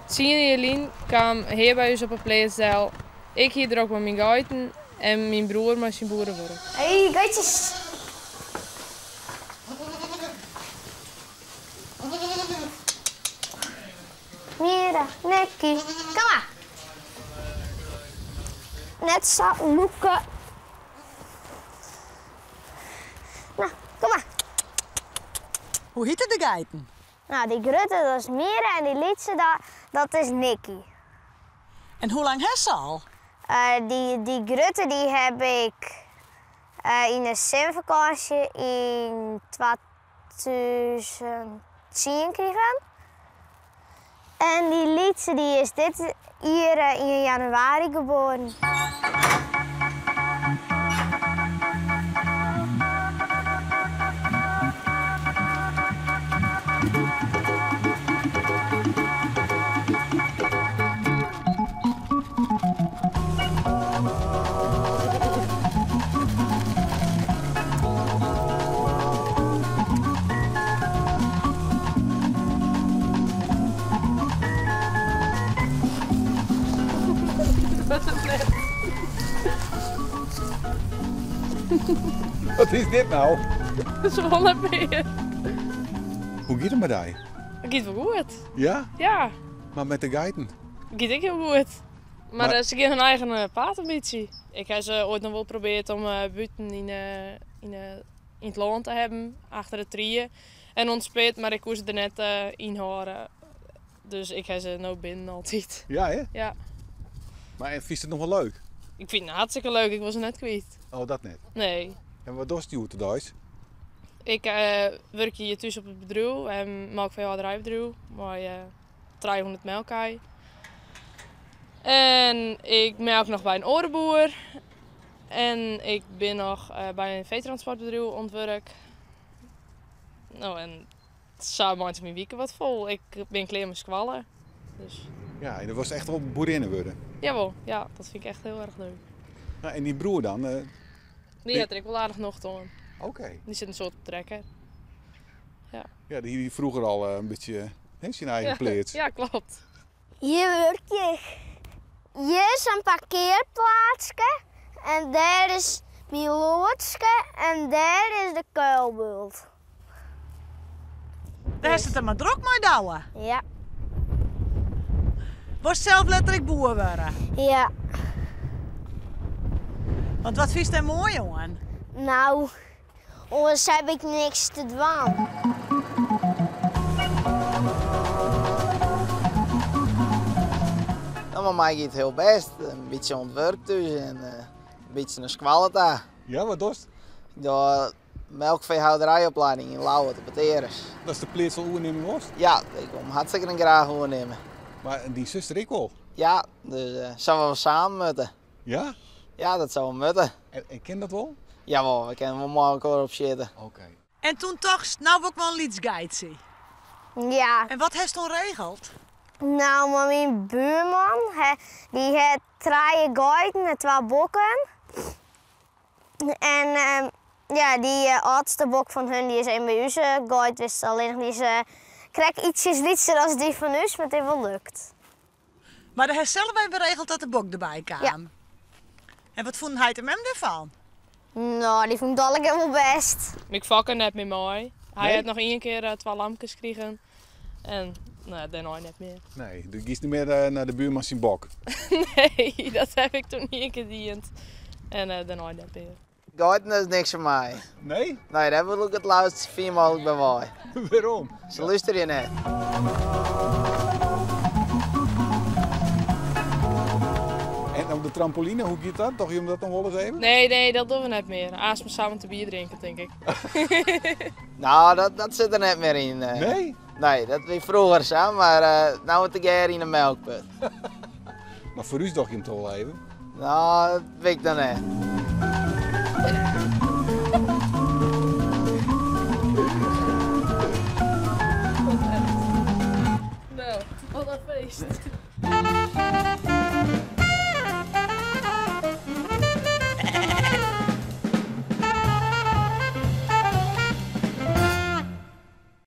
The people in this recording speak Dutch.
Sien en Jelien kwam hier bij ons op een pleegzaal. Ik hier er ook met mijn geiten en mijn broer met zijn boerenwerk. Hey, geitjes. Mira, Nekkie, kom maar. Net zo, Loeke. Nou, kom maar. Hoe heette de geiten? Nou, die Grutte, dat is Mira en die Lietse, dat is Nikkie. En hoe lang heeft ze al? Die Grutte die heb ik in de zomervakantie in 2010 gekregen. En die Lietse die is dit hier in januari geboren. Wat is dit nou? Zwolle meer. Hoe gaat het met die? Het gaat wel goed. Ja? Ja, Maar met de geiten? het gaat ook heel goed. Maar, Maar- ze gaan hun eigen paard een beetje. Ik heb ze ooit nog wel geprobeerd om buiten in het land te hebben, achter de trieën. En ontspeet, maar ik kon ze er net inhouden. Dus ik heb ze nou binnen altijd. Ja, hè? Ja, Maar vind je het nog wel leuk? ik vind het hartstikke leuk. Ik was ze net kwijt. Oh, dat net. Nee. En wat doet die thuis? Ik werk hier thuis op het bedrijf, een melkveehouderijbedrijf, waar je 300 melkei. En ik melk nog bij een orenboer. En ik ben nog bij een veetransportbedrijf aan het werk. Nou, en het zou maakt mijn weekend wat vol. Ik ben klaar met squallen. Dus Ja, en dat was echt wel boerinnen worden. jawel, ja, dat vind ik echt heel erg leuk. Nou, en die broer dan? Die had ik wel aardig nog gedaan. Oké. Die zit een soort te trekken. Ja, die vroeger al een beetje zijn eigen pleert. Ja, klopt. Hier werk ik. Hier is een parkeerplaatsje en daar is mijn loodske en daar is de kuilbult. Daar is het er maar druk mee douwen. Ja. Was zelf letterlijk boer worden. Ja. Want wat vies er mooi, jongen? Nou, anders heb ik niks te doen. Nou, maar mij gaat het heel best. Een beetje ontwerkt dus en een beetje een squalita. Ja, wat doet? De melkveehouderijopleiding in Lauwen te Peteres. Dat is de pleert van oernemen was. Ja, ik kom hartstikke graag overnemen. Maar die zuster ik wel. Ja, dus zouden we samen moeten. Ja? Ja, dat zou we moeten. En ken dat wel? Jawel, we kunnen wel maar elkaar op zitten. Oké. En toen toch, nou ook wel een lietsguide zie. Ja. En wat heeft toen regeld? Nou, maar mijn buurman, die heeft 3 geiten en 2 bokken. En ja, die oudste bok van hun die is een bij ons geit, dus alleen die is krijgt ietsjes lichter dan die van ons, maar het heeft wel lukt. Maar hij heeft zelf even beregeld dat de bok erbij kwam. Ja. En wat vond hij hem ervan? Nou, die vond het allemaal best. Ik vakken net met mij. Hij Nee? had nog 1 keer 2 lampjes gekregen. En nou, daarna net meer. Nee, je gaat niet meer naar de buurman zijn bok. Nee, dat heb ik toen niet gediend. En daarna net meer. Geiten is niks voor mij. Nee? Nee, dat wil ik het luisteren 4 mogelijk bij mij. Waarom? Ze luisteren je net. En op de trampoline, hoe gaat dat? Toch je hem dat nog wel eens even? Nee, dat doen we net meer. Aas me samen te bier drinken, denk ik. Nou, dat zit er net meer in. Nee? Nee, dat was vroeger zo, maar nou het ik in een melkput. Maar voor u toch je hem toch wel even? Nou, dat weet ik dan niet.